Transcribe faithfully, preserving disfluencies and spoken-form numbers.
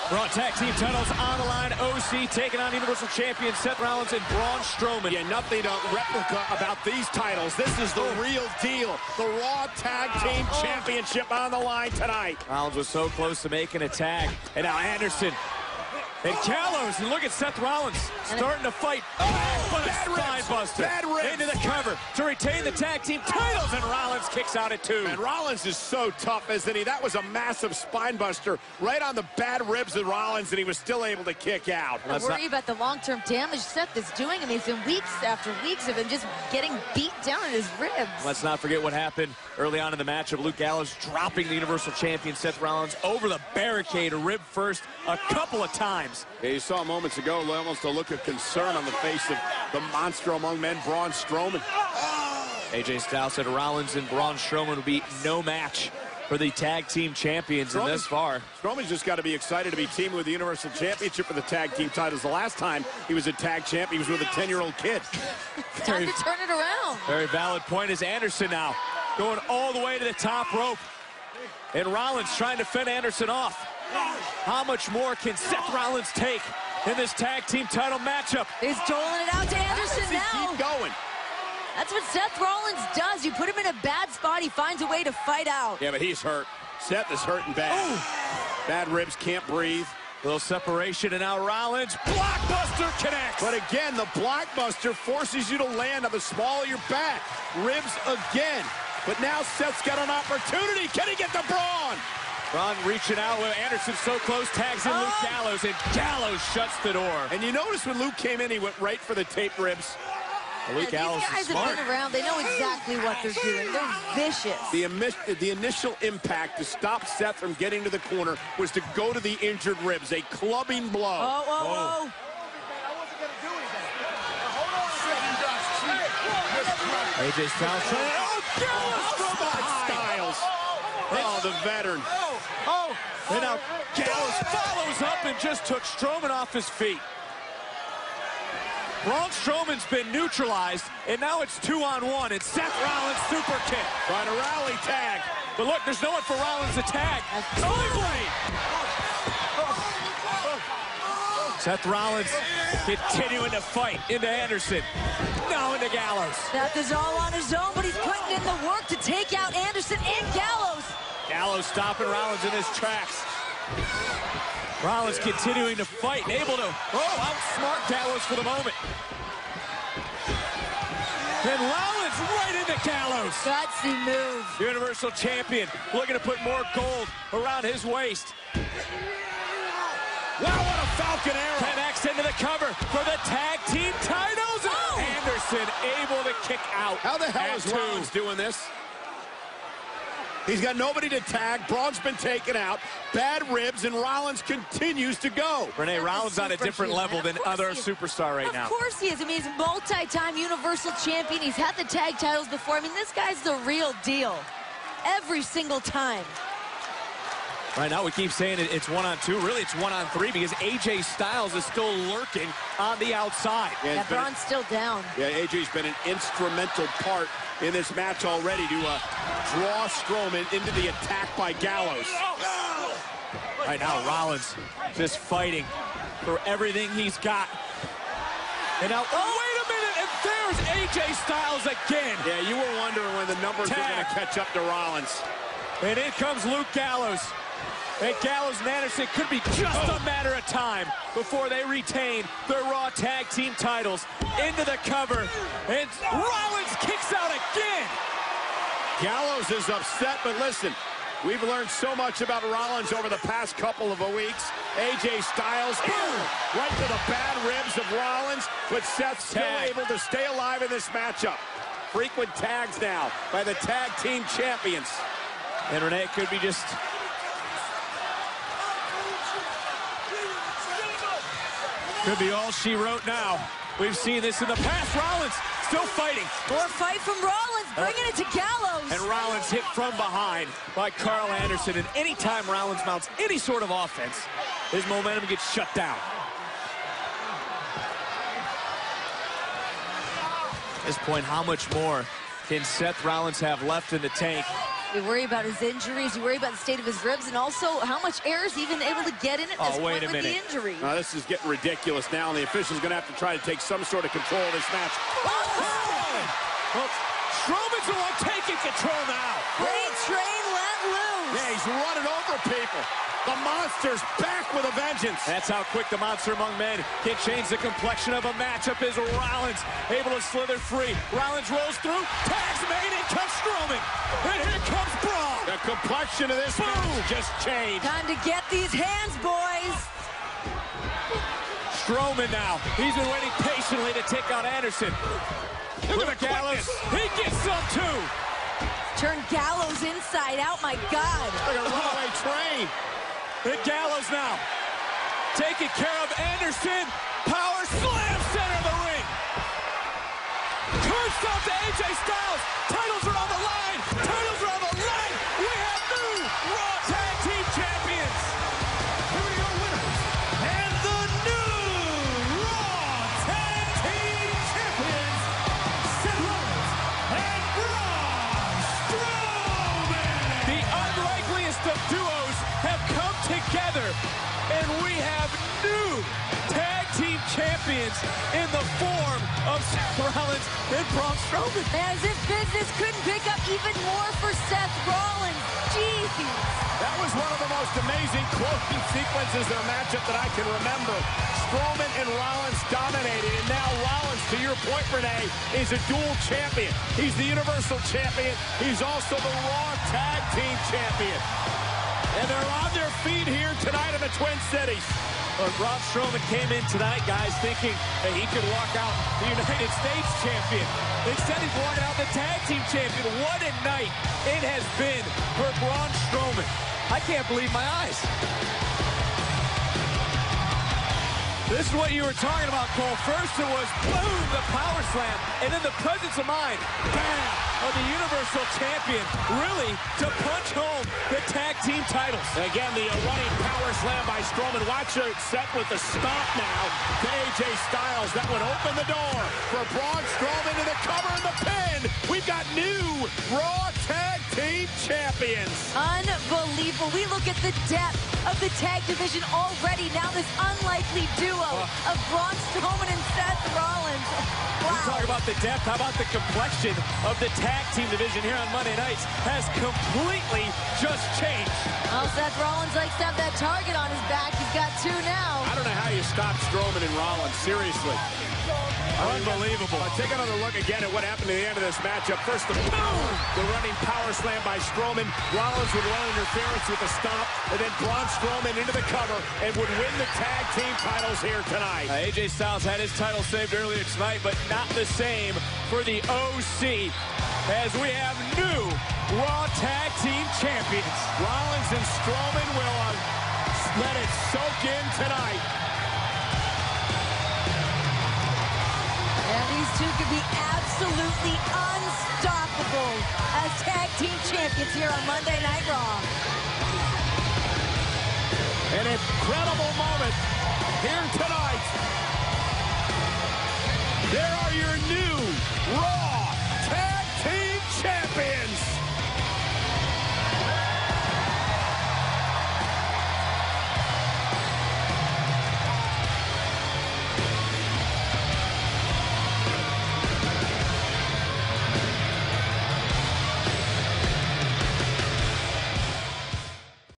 Raw Tag Team titles on the line. O C taking on Universal Champion Seth Rollins and Braun Strowman. Yeah, nothing to replica about these titles. This is the oh. real deal. The Raw Tag Team oh. Championship on the line tonight. Rollins was so close to making a tag. And now Anderson and Gallows. And look at Seth Rollins starting to fight. Oh, but a spine buster into the cover to retain the tag team titles. And Rollins kicks out at two. And Rollins is so tough, isn't he? That was a massive spine buster right on the bad ribs of Rollins, and he was still able to kick out. I worry about the long-term damage Seth is doing. I mean, it's been weeks after weeks of him just getting beat down in his ribs. Let's not forget what happened early on in the match of Luke Gallows dropping the Universal Champion Seth Rollins over the barricade, rib first, a couple of times. Yeah, you saw moments ago almost a look of concern on the face of the monster among men, Braun Strowman. A J Styles said Rollins and Braun Strowman would be no match for the tag team champions, and thus far. Strowman's just got to be excited to be teaming with the Universal Championship for the tag team titles. The last time he was a tag champ, he was with a ten-year-old kid. Time to turn it around. Very valid point is Anderson now going all the way to the top rope. And Rollins trying to fend Anderson off. How much more can Seth Rollins take in this tag team title matchup? He's doling it out to Anderson How does he now. Keep going. That's what Seth Rollins does. You put him in a bad spot, he finds a way to fight out. Yeah, but he's hurt. Seth is hurting bad. Ooh. Bad ribs, can't breathe. Little separation, and now Rollins. Blockbuster connects. But again, the blockbuster forces you to land on the small of your back. Ribs again. But now Seth's got an opportunity. Can he get the Braun? Braun reaching out with Anderson so close, tags in oh. Luke Gallows, and Gallows shuts the door. And you notice when Luke came in, he went right for the taped ribs. Well, Luke yeah, Gallows these guys is smart. have been around. They know exactly what they're doing. They're vicious. The, the initial impact to stop Seth from getting to the corner was to go to the injured ribs, a clubbing blow. Oh, oh, oh. A J Styles trying to... Oh, Gallows from behind. Styles. Oh, the veteran. Oh, oh. And now Gallows follows up and just took Strowman off his feet. Braun Strowman's been neutralized, and now it's two on one. It's Seth Rollins super kick. Trying to rally tag. But look, there's no one for Rollins to tag. Oh, blade. Seth Rollins continuing to fight into Anderson. Now into Gallows. Seth is all on his own, but he's putting in the work to take out Anderson and Gallows. Gallows stopping Rollins in his tracks. Rollins continuing to fight and able to oh, outsmart Gallows for the moment. And Rollins right into Gallows. Gutsy move. Universal Champion looking to put more gold around his waist. Wow, what a Falcon arrow. Connects into the cover for the tag team titles. Oh. Anderson able to kick out. How the hell is Rollins doing this? He's got nobody to tag. Braun's been taken out. Bad ribs, and Rollins continues to go. Renee, Rollins on a different level than other he superstar right of now. Of course he is. I mean, he's multi-time Universal Champion. He's had the tag titles before. I mean, this guy's the real deal. Every single time. Right now, we keep saying it, it's one on two. Really, it's one on three because A J Styles is still lurking on the outside. Yeah, yeah Braun's still down. Yeah, A J's been an instrumental part in this match already to uh, draw Strowman into the attack by Gallows. Right now, Rollins just fighting for everything he's got. And now, oh, wait a minute, and there's A J Styles again. Yeah, you were wondering when the numbers Tag. were going to catch up to Rollins. And in comes Luke Gallows. And Gallows and Anderson could be just a matter of time before they retain their Raw Tag Team titles. Into the cover, and Rollins kicks out again. Gallows is upset, but listen, we've learned so much about Rollins over the past couple of weeks. A J Styles, right to the bad ribs of Rollins, but Seth's still Tag. able to stay alive in this matchup. Frequent tags now by the tag team champions. And Renee, it could be just... Could be all she wrote now. We've seen this in the past. Rollins still fighting. More fight from Rollins, bringing uh, it to Gallows. And Rollins hit from behind by Carl Anderson. And anytime Rollins mounts any sort of offense, his momentum gets shut down. At this point, how much more can Seth Rollins have left in the tank You worry about his injuries, you worry about the state of his ribs, and also how much air is he even able to get in at this Oh, wait point a with minute. the injury. Now, this is getting ridiculous now, and the official's going to have to try to take some sort of control of this match. Well, Strowman's the one taking control now. Great train let loose. Yeah, he's running over people. The Monster's back with a vengeance. That's how quick the Monster among men can change the complexion of a matchup. Is Rollins able to slither free? Rollins rolls through, tags made, and comes Strowman. And here comes Braun. The complexion of this Boom. match just changed. Time to get these hands, boys. Strowman now. He's been waiting patiently to take out Anderson. Look at Gallows. He gets some too. Turn Gallows inside out, my God. Like a runaway train. The Gallows now taking care of Anderson. Power slam center of the ring. Curse off to A J Styles. Titles are on the line. Titles are on the line. We have new Raw Tag Team Champions. Here we go, winners. And the new Raw Tag Team Champions, Seth Rollins and Braun Strowman. The unlikeliest of duos have come together, and we have new tag team champions in the form of Seth Rollins and Braun Strowman. As if business couldn't pick up even more for Seth Rollins. Jeez. That was one of the most amazing closing sequences of a matchup that I can remember. Strowman and Rollins dominated, and now Rollins, to your point, Renee, is a dual champion. He's the Universal Champion. He's also the Raw Tag Team Champion. And they're on their feet here tonight in the Twin Cities. But Braun Strowman came in tonight, guys, thinking that he could walk out the United States champion. Instead, he's walking out the tag team champion. What a night it has been for Braun Strowman. I can't believe my eyes. This is what you were talking about, Cole. First it was, boom, the power slam. And then the presence of mind, bam, of the Universal Champion, really to punch home the tag team titles. And again, the uh, running power slam by Strowman. Watch it set with the stomp now to A J Styles. That would open the door for Braun Strowman to the cover and the pin. We've got new Raw Tag Team Champions. Unbelievable. We look at the depth of the tag division already. Now this unlikely duo of Braun Strowman and Seth Rollins. Wow. We talk about the depth. How about the complexion of the tag team division here on Monday nights has completely just changed. Well, Seth Rollins likes to have that target on his back. He's got two now. I don't know how you stop Strowman and Rollins, seriously. Unbelievable. Uh, take another look again at what happened at the end of this matchup. First, the boom, the running power slam by Strowman. Rollins would run interference with the stomp, and then Braun Strowman into the cover and would win the tag team titles here tonight. Uh, A J Styles had his title saved earlier tonight, but not the same for the O C, as we have new Raw Tag Team Champions. Rollins and Strowman will uh, let it soak in tonight. And these two could be absolutely unstoppable as tag team champions here on Monday Night Raw. An incredible moment here tonight. There are your new Raw Tag Team Champions.